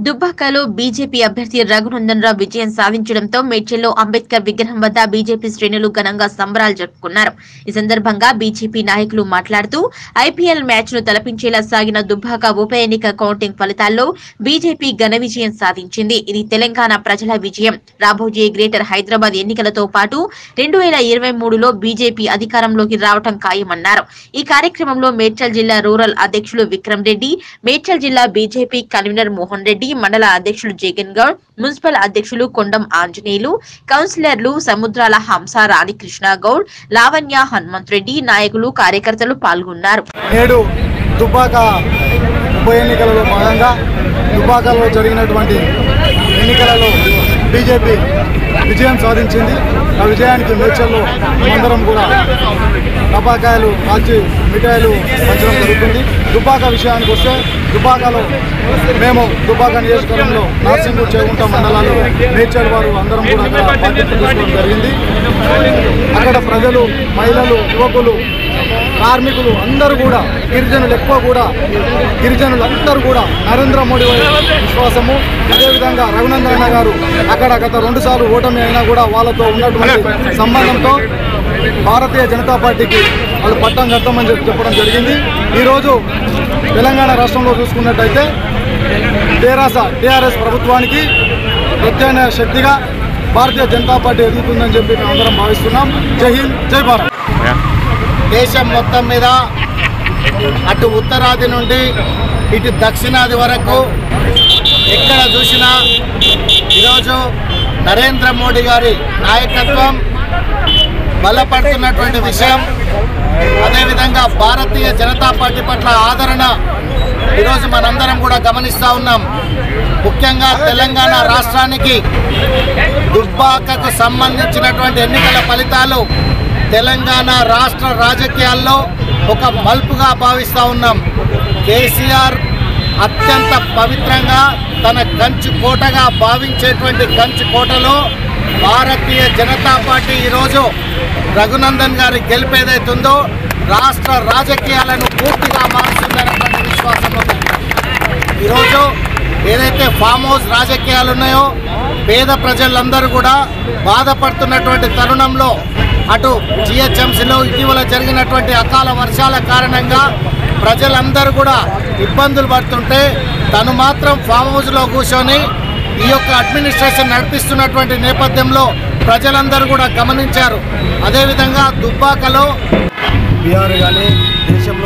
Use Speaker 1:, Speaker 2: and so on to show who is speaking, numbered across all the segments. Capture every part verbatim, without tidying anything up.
Speaker 1: దుబ్బాకలో బీజేపీ అభ్యర్థి రఘునందన్ రావు విజయం సాధించడంతో మేడ్చల్లో అంబేద్కర్ విగ్రహం వద్ద బీజేపీ శ్రేణులు ఘనంగా సంబరాలు జరుపుకున్నారు. ఈ సందర్భంగా బీజేపీ నాయకులు మాట్లాడుతూ ఐపీఎల్ మ్యాచ్ ను తలపించేలా సాగిన దుబ్బాక ఉప ఎన్నిక కౌంటింగ్ ఫలితాల్లో బీజేపీ ఘన విజయం సాధించింది. ఇది తెలంగాణ ప్రజల విజయం. రాబోయే గ్రేటర్ హైదరాబాద్ ఎన్నికలతో పాటు రెండు వేల ఇరవై మూడులో బీజేపీ అధికారంలోకి రావడం ఖాయమన్నారు. ఈ కార్యక్రమంలో మేడ్చల్ జిల్లా రూరల్ అధ్యక్షులు విక్రమ్ రెడ్డి, మేడ్చల్ జిల్లా బీజేపీ కన్వీనర్ మోహన్ రెడ్డి, మండల అధ్యక్షులు జగన్ గౌడ్, మున్సిపల్ అధ్యక్షులు కొండం ఆంజనేయులు, కౌన్సిలర్లు సముద్రాల హంస రాణికృష్ణ గౌడ్, లావణ్య హనుమంత్ రెడ్డి, నాయకులు కార్యకర్తలు పాల్గొన్నారు.
Speaker 2: నేడు దుబ్బాక ఉప ఎన్నికలలో భాగంగా దుబ్బాకలో జరిగినటువంటి ఎన్నికలలో బీజేపీ విజయం సాధించింది. ఆ విజయానికి మేడ్చల్లో అందరం కూడా టపాకాయలు కాల్చి మిఠాయిలు పంచడం జరుగుతుంది. దుబ్బాక విషయానికి వస్తే దుబ్బాకలో మేము దుబ్బాక నియోజకవర్గంలో నార్సింగు చేగుంట మండలాలు మేడ్చల్ వారు అందరం కూడా అక్కడ బాధ్యత తీసుకోవడం జరిగింది. అక్కడ ప్రజలు, మహిళలు, యువకులు, కార్మికులు అందరూ కూడా, గిరిజనులు ఎక్కువ కూడా గిరిజనులు అందరూ కూడా నరేంద్ర మోడీ విశ్వాసము. అదేవిధంగా రఘునందన్ గారు అక్కడ గత రెండు సార్లు ఓటమి అయినా కూడా వాళ్ళతో ఉన్నటువంటి సంబంధంతో భారతీయ జనతా పార్టీకి వాళ్ళు పట్టం కడతామని చెప్పి చెప్పడం జరిగింది. ఈరోజు తెలంగాణ రాష్ట్రంలో చూసుకున్నట్టయితే తెరాస టీఆర్ఎస్ ప్రభుత్వానికి ప్రత్యామ్నాయ శక్తిగా భారతీయ జనతా పార్టీ ఎదుగుతుందని చెప్పి మేము అందరం భావిస్తున్నాం. జై హింద్, జై భారత్.
Speaker 3: దేశం మొత్తం మీద అటు ఉత్తరాది నుండి ఇటు దక్షిణాది వరకు ఎక్కడ చూసినా ఈరోజు నరేంద్ర మోడీ గారి నాయకత్వం బలపడుతున్నటువంటి విషయం, అదేవిధంగా భారతీయ జనతా పార్టీ పట్ల ఆదరణ ఈరోజు మనందరం కూడా గమనిస్తూ ఉన్నాం. ముఖ్యంగా తెలంగాణ రాష్ట్రానికి దుబ్బాకకు సంబంధించినటువంటి ఎన్నికల ఫలితాలు తెలంగాణ రాష్ట్ర రాజకీయాల్లో ఒక మలుపుగా భావిస్తూ ఉన్నాం. కేసీఆర్ అత్యంత పవిత్రంగా తన కంచు కోటగా భావించేటువంటి కంచు కోటలో భారతీయ జనతా పార్టీ ఈరోజు రఘునందన్ గారి గెలుపు ఏదైతుందో రాష్ట్ర రాజకీయాలను పూర్తిగా మారుస్తుందనేటువంటి విశ్వాసం ఉంది. ఈరోజు ఏదైతే ఫామ్ హౌస్ రాజకీయాలు ఉన్నాయో పేద ప్రజలందరూ కూడా బాధపడుతున్నటువంటి తరుణంలో అటు జిహెచ్ఎంసీలో ఇటీవల జరిగినటువంటి అకాల వర్షాల కారణంగా ప్రజలందరూ కూడా ఇబ్బందులు పడుతుంటే తను మాత్రం ఫామ్ హౌస్లో కూర్చొని ఈ యొక్క అడ్మినిస్ట్రేషన్ నడిపిస్తున్నటువంటి నేపథ్యంలో ప్రజలందరూ కూడా గమనించారు. అదేవిధంగా దుబ్బాకలో
Speaker 2: బీహార్ కానీ దేశంలో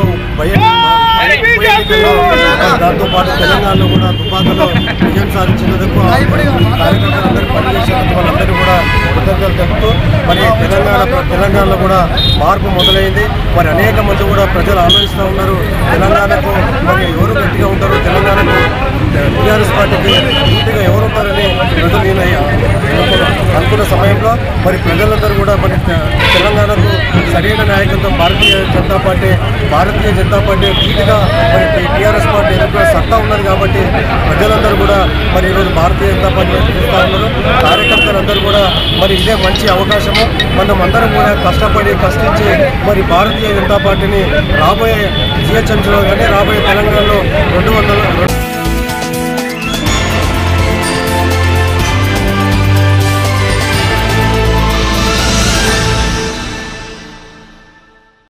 Speaker 2: దాంతోపాటు తెలంగాణలో కూడా దుబ్బాకలో విజయం సాధించినందుకు కార్యకర్తలందరూ పనిచేసేందుకు వాళ్ళందరూ కూడా కృతజ్ఞతలు తెలుపుతూ మరి తెలంగాణ తెలంగాణలో కూడా మార్పు మొదలైంది. మరి అనేక మంది కూడా ప్రజలు ఆలోచిస్తూ ఉన్నారు తెలంగాణకు మరి ఎవరు గట్టిగా ఉంటారు, తెలంగాణకు టీఆర్ఎస్ పార్టీకి పూర్తిగా ఎవరు ఉంటారని ప్రజలు అనుకున్న సమయంలో మరి ప్రజలందరూ కూడా మరి తెలంగాణకు సరైన నాయకత్వం భారతీయ జనతా పార్టీ భారతీయ జనతా పార్టీ పూర్తిగా మరి టీఆర్ఎస్ పార్టీ ఎన్నికల సత్తా ఉన్నది కాబట్టి ప్రజలందరూ కూడా మరి ఈరోజు భారతీయ జనతా పార్టీ చూస్తూ ఉన్నారు. కార్యకర్తలందరూ కూడా మరి ఇదే మంచి అవకాశము. మనం అందరం కూడా కష్టపడి కష్టించి మరి భారతీయ జనతా పార్టీని రాబోయే జిహెచ్ఎంసీలో కానీ రాబోయే తెలంగాణలో రెండు వందల